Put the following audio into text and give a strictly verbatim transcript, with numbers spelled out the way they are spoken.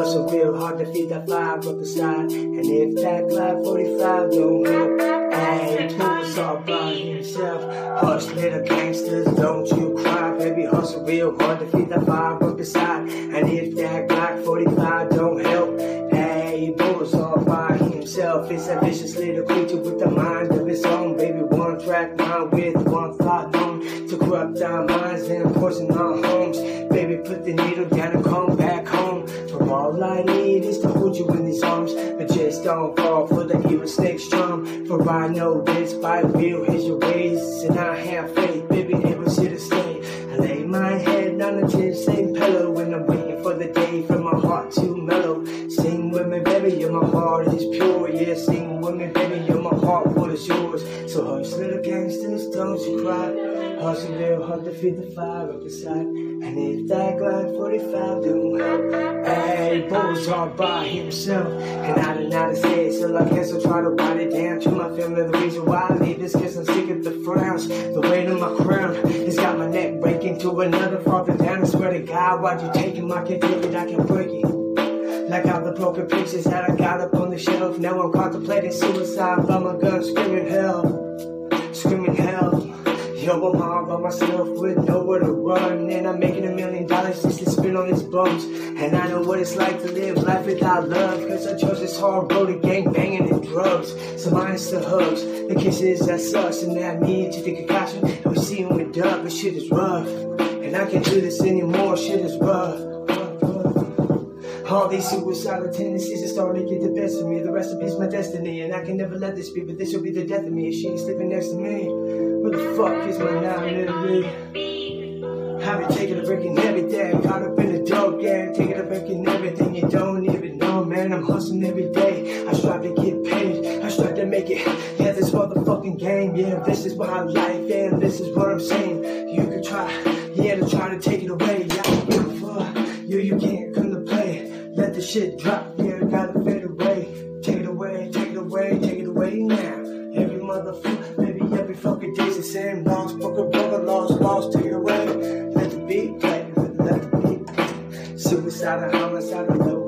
Hustle real hard to feed that fire up inside. And if that Glock forty-five don't help, ayy, Pools all by himself. Hush, little gangsters, don't you cry, baby. Hustle real hard to feed that fire up inside. And if that Glock forty-five don't help, ayy, Pools all by himself. It's a vicious little creature with a mind of its own, baby. One track mind with one thought known to corrupt our minds and poison our homes. Baby, put the needle down and come back home. For all I need is to hold you in these arms, but just don't fall for the evil snake charm. For I know this by real is your ways, and I have faith, baby, it was here to stay. I lay my head on a chin same pillow, and I'm waiting for the day for my heart to mellow. Sing with me, baby, yeah, my heart is pure. Yeah, sing with me, baby, yeah, my heart was yours. So hush, little gangsters, don't you cry. Hustle real hard to feed the fire up inside. And if that Glock forty-five don't help, ayy, Pools all by himself. And I don't know how to say it, so I guess I'll try to write it down to my family. The reason why I leave is cause I'm sick of the frowns. The weight of my crown has got my neck breaking to another falling down. I swear to God, why'd you take him? I can't take it, I can break it. Like all the broken pieces that I got up on the shelf. Now I'm contemplating suicide by my gun, screaming hell, screaming hell. Yo, I'm all by myself with nowhere to run, and I'm making a million dollars just to spend on these bums. And I know what it's like to live life without love, cause I chose this hard road of gang banging and drugs. So mine's the hugs, the kisses that sucks, and that me to the concoction. And we see him with dub, but shit is rough, and I can't do this anymore, shit is rough. All these suicidal tendencies are starting to get the best of me. The rest of it's my destiny, and I can never let this be, but this will be the death of me if she ain't sleeping next to me. What the fuck is my nine millimeter? I've been taking a break in everything, caught up in the dope game, taking a break in everything you don't even know, man. I'm hustling every day, I strive to get paid, I strive to make it. Yeah, this motherfucking game, yeah, this is my life, yeah, this is what I'm saying. You can try, yeah, to try to take it away, yeah, I don't give a fuck. You, you can't come to play. Let the shit drop, yeah, gotta fade away. Take it away, take it away, take it away now. Every motherfucker, baby, every fucking day's the same. Lost, broken, broken, lost, lost, take it away. Let the beat play, let the beat play. Suicide, homicide, no